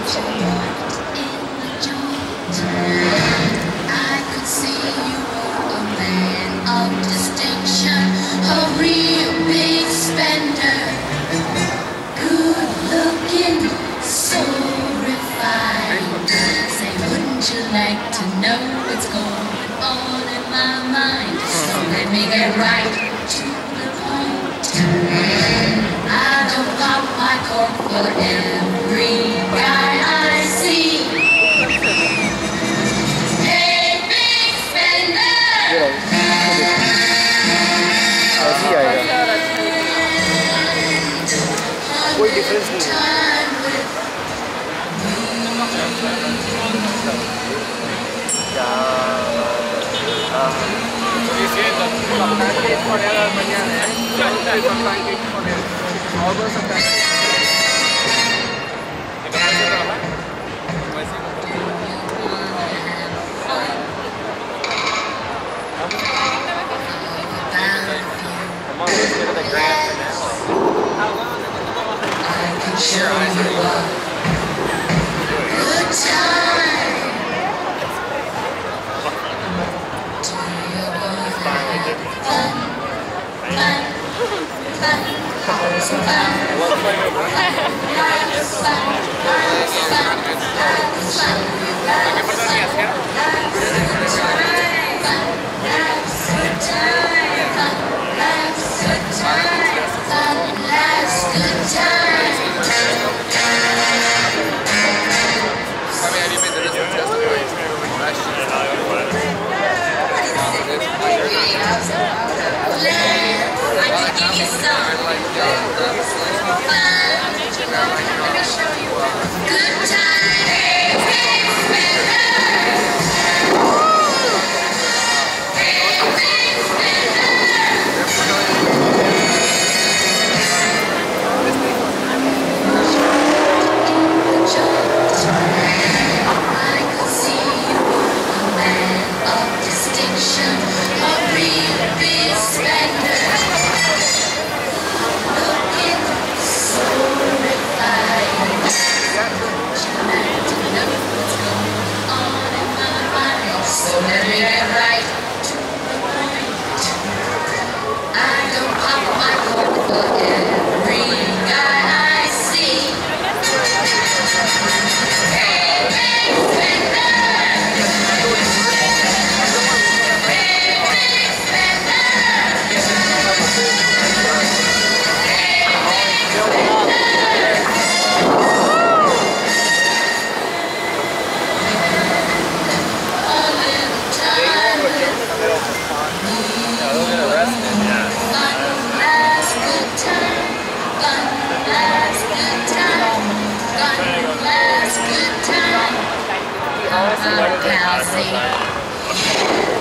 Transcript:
I could see you were a man of distinction, a real big spender, good looking, so refined. Say, wouldn't you like to know what's going on in my mind? So let me get right to the point. I don't pop my cork for every guy I see. Hey, big spender! कोई difference नहीं है। Show you a good time. Do you want to have fun? Fun, fun, have some fun. Have fun, have fun, have fun, have good time. Fun, have good time. Fun, has good time. I can give you some fun. Let me show you a good time. Hey, big spender. Hey, big spender. I could see you were a man of distinction, a real big spender. Looking so refined. Would you like to know what's going on in my mind? So let me get right to the point. I don't pop my cork for every guy I see. Hey, big spender! Hey, big spender! A little time with fun, last good time. Fun, last good time. Fun, last good time. Come on, Kelsey.